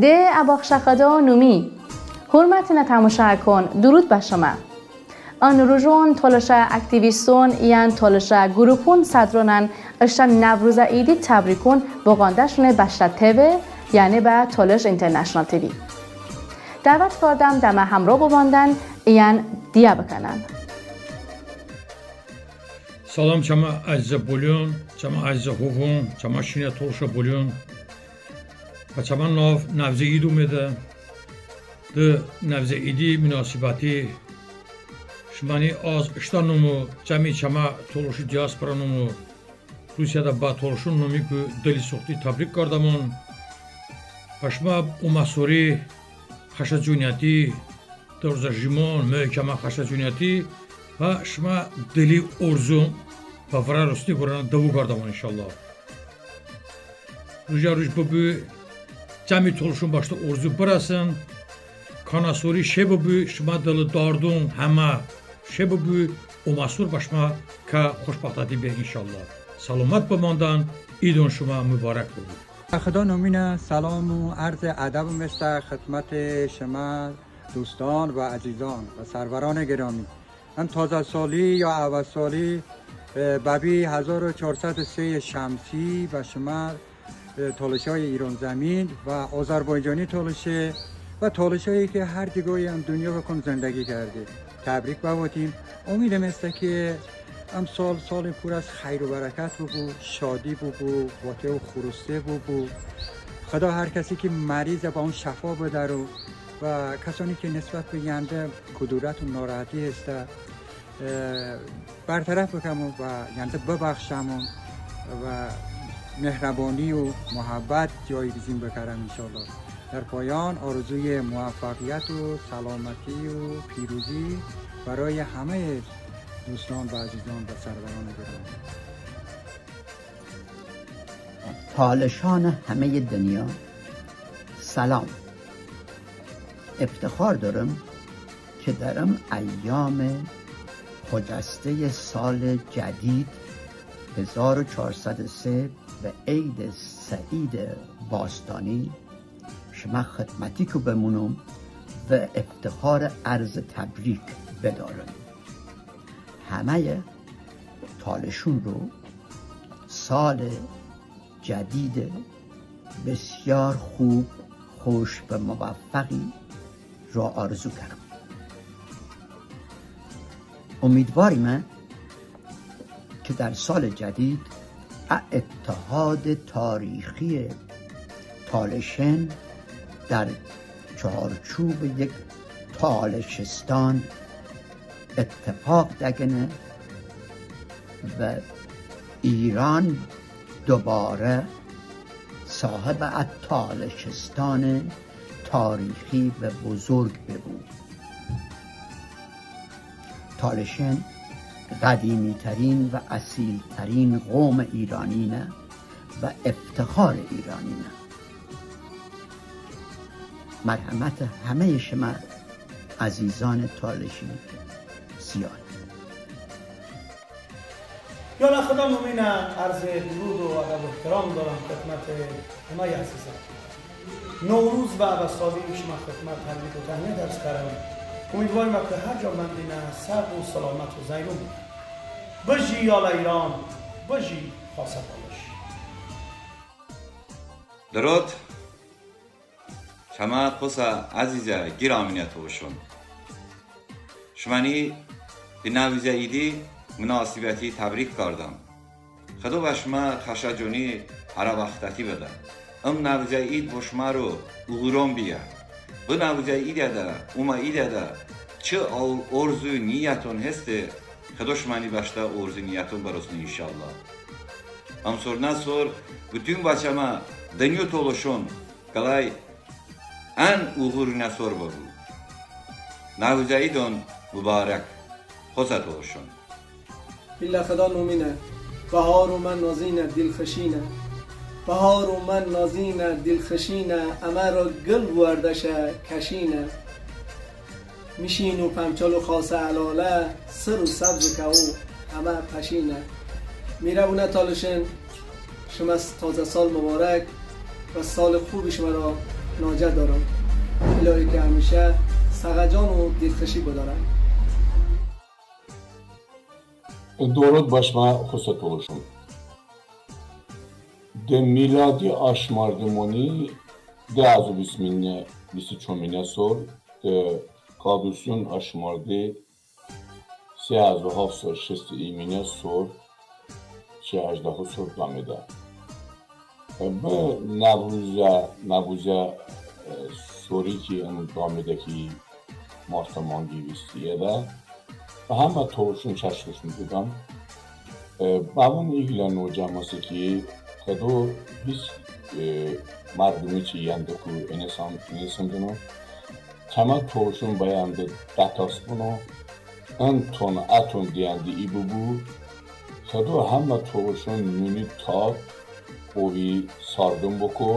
ده اباخشخدا نومی حرمتنا تماشا کن درود به شما آن روزون تالشه اکتیویستون یان تالشه گروپون صدرانن اشتن نوروز ایدی تبریکون بغاندشون بشت تیوی یعنی به تالش اینترنشنال تیوی دعوت کردم دم همراه بماندن یان دیا بکنن سلام چما عزیز بولون چما عزیز خوبون چما شینه تالشه بولون و چما نوروز ایدو میده ده نوروز ایدی مناسبتی شمانی از اشتانمو جمعی چما تالشی دیاسپرانمو روسیادا با تالشون نمی که دلی سختی تبریک کردمون پشما اوماسوری خشت جونیتی درز جیمون محکمه خشت جونیتی و شما دلی ارزون و فرار رستی بران دو کردمون انشالله روز ببی جمعی تالشون باشته ارزو برسن کاناسوری شه ببی شما دل داردون همه شه ببی اوماسور باشما که خوشبختاتی به انشالله سلامت بماندن ایدون شما مبارک بود خدا نومینه سلام و عرض ادب مثل خدمت شما دوستان و عزیزان و سروران گرامی من تازه سالی یا اول سالی بابی 1403 شمسی و شما تالش‌های ایران زمین و آذربایجانی تالشه و تالش‌هایی که هر جگاهی هم دنیا بکن زندگی کرده تبریک بواتیم امیدم است که سال پر از خیر و برکت بود شادی بود واقع و خروسته بود خدا هر کسی که مریض با اون شفا بده و کسانی که نسبت به ینده کدورت و ناراحتی است برطرف بکنم و ینده ببخشم و مهربانی و محبت جایگزین بکرم انشالله در پایان آرزوی موفقیت و سلامتی و پیروزی برای همه دوستان و عزیزان و سروران گرامی تالشان همه دنیا سلام افتخار دارم که درم ایام خجسته سال جدید 1403 به عید سعید باستانی شما خدمتی که بمونم و افتخار عرض تبریک بدارم همه تالشون رو سال جدید بسیار خوب خوش و موفقی را آرزو کردم امیدواریم که در سال جدید اتحاد تاریخی تالشن در چارچوب یک تالشستان اتفاق دگنه و ایران دوباره صاحب تالشستان تاریخی و بزرگ بود تالشن قدیمی ترین و اصیل ترین قوم ایرانینه و افتخار ایرانینه مرحمت همه شما عزیزان تالشی زیاد یا خدا نومینه عرض درود و ادب و احترام دارم خدمت همه عزیزان نوروز و ابرسالی شما خدمت تبریک و تهنیت درس کردم امیدواریم که هر جا مندینه صحت و سلامت و زیرون بجی یال ایران بجی خاصه بالش درود شما قصه عزیزه گرامینت باشون شمانی به نوروز ایدی مناسبتی تبریک کردم خدا به شما خشجونی هر وقتی بده نوروز اید با شما رو اغرام بیه به نوروز ایده ده اوما ایده ده چه ارزو نیتون هسته خدا شمانی باشته ارزو نیتون براسون انشالله امسور نسور bütün بچه‌ما دنیا تولشون کلای ان اغور نسور بود نوروز ایدون مبارک خوزت تولشون بالله خدا نومینه بهار و من نازینه دلخشینه بهار و من نازینه دلخشینه امه را گل وردشه کشینه میشین و پمچال و خاصه علاله سر و سبز که او همه پشینه میره بونه تالشن شما تازه سال مبارک و سال خوبی شما را ناجه دارم. الهی که همیشه سغجان و دلخوشی بدارم. درود başma fırsat oluşum. De miladi aşmardımoni de azu bisminne bisi çomine sor de kadusyon aşmardı se azu hafsa şesti imine sor çe ajdahu sor dameda. Bu nabuza soru ki onun damedeki mahtamangi vistiye de و همه طورشون چشمشون بودم بابون ایگلان و جامعه که خدو هیچ مردمی چی ینده که انسان دنو تمام طورشون باینده دتاس بونو انتون اتون دیانده ای ببو خدو همه طورشون نونی تا اوی ساردم بکو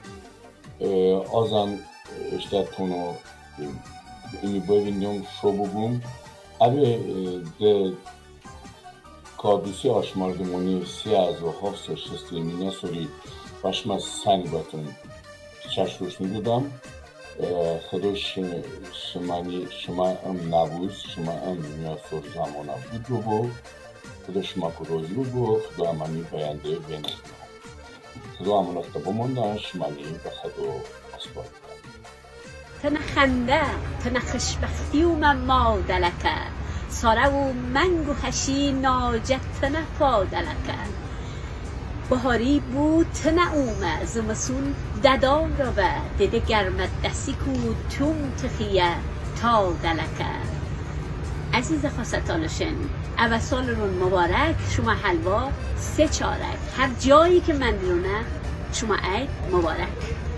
آزان اشته تونو اینی ببینیم شو بگم Abi de kadusi aşmardımoni siyaz ve hafsa şestimine soru başma sen batın çaşruşnu budam خدوش شما ام نبوز شما ام دنیا سور زمانه بود بو خدا شما که روزی بو خدا امانی باینده بینید خدا امانت بماندن شمانی به خدا اسباب تنه خنده تنه خشبختی و من مادلکه ساره و منگ و خشی ناجت تنه پادلکه بهاری بود تنه اومه زمسون ددان رو به دیده گرمت دستی کو توم تخیه تا دلکه عزیز خواستانشن اول سال رون مبارک شما حلوا 3 چارک هر جایی که من درونه شما عید مبارک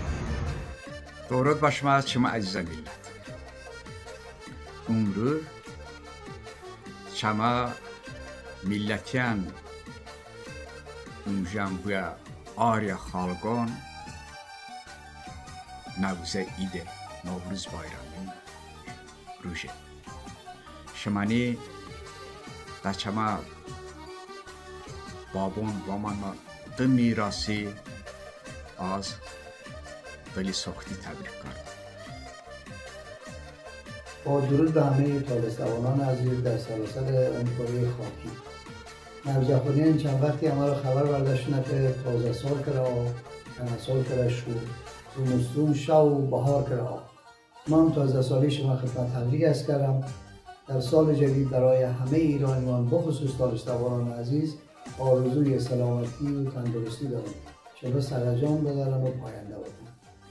درود başma şuma aziza millet. Umru şama milletiyan umjam buya arya xalqon navze ide Novruz bayramı ruje. Şamani da şama babon vamanma da mirasi az ولی ساختی تبریک کرد. با درود به همه طالستوانان عزیز در سراسر امکاری خاکی. نوجوانان چند وقتی همه را خبر برداشتن که تازه سال کرا تنه سال کرا شو زمستون شو بهار کرا من تازه سالی شما خدمت تبریک عرض کردم. در سال جدید برای همه ایرانیان بخصوص طالستوانان عزیز آرزوی سلامتی و تندرستی دارم. چرا سرجان بدارن و پاینده بودن.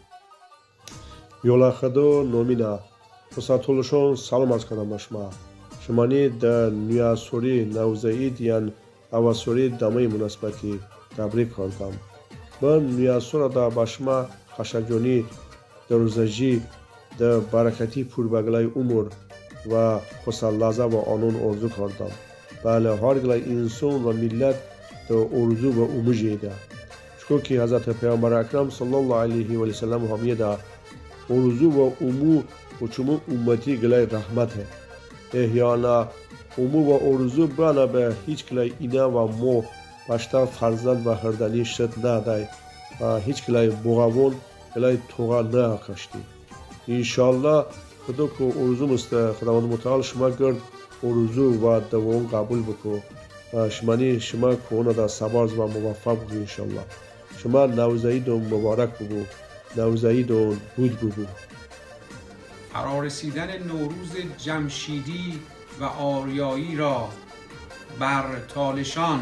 Yolakado nomina Fosatoluşon salam az kadam başma. Şamani da nüyasori navzaid yan avasori damay münasebeti tebrik kardam. Ben nüyasora da başma xaşajoni daruzaji da barakati purbaglay umur ve xosallaza ve anun orzu kardam. Bale harglay insan ve millet da orzu ve umujeda. Çünkü ki Hazreti Peygamber Ekrem sallallahu aleyhi ve sellem hamiyeda orzu ve umu uçumu ümmeti gilay rahmet है ehyana umu ve orzu bana be hiç gilay ina ve mo başta farzand ve hırdani şet naday hiç gilay boğavon gilay toğa ne akaşti inşallah خدا کو orzu musta خداوند متعال شما گرد orzu ve devam kabul bko شمانی شما کونه دا سبارز و موفق بود انشالله شما نوزاییدون مبارک بگو نوزاییدون بود بگو فرارسیدن نوروز جمشیدی و آریایی را بر تالشان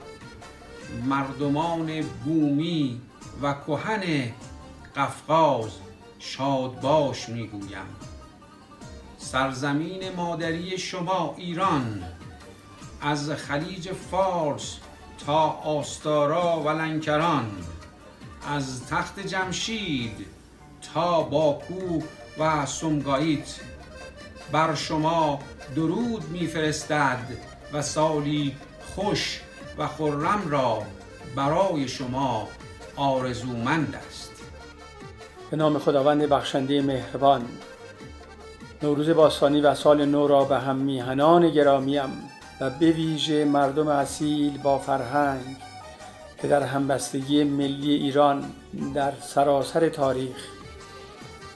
مردمان بومی و کهن قفقاز شادباش میگویم سرزمین مادری شما ایران از خلیج فارس تا آستارا و لنکران از تخت جمشید تا باکو و سومگایت بر شما درود میفرستد و سالی خوش و خرم را برای شما آرزومند است. به نام خداوند بخشنده مهربان. نوروز باستانی و سال نو را به هم میهنان گرامیم و به ویژه مردم اصیل با فرهنگ که در همبستگی ملی ایران در سراسر تاریخ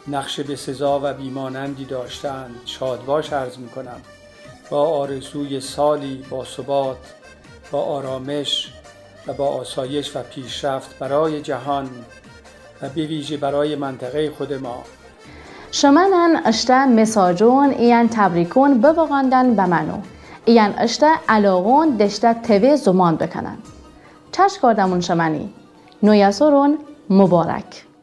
نقش به سزا و بیمانندی داشتند. شادباش عرض می کنم با آرزوی سالی با ثبات، با آرامش و با آسایش و پیشرفت برای جهان و به ویژه برای منطقه خود ما. شمنن اشته مساجون ایان تبریکون بباغاندن بمنو ایان اشته علاقون دشته توی زمان بکنن. چشم کردمون شمنی نویاسورون مبارک.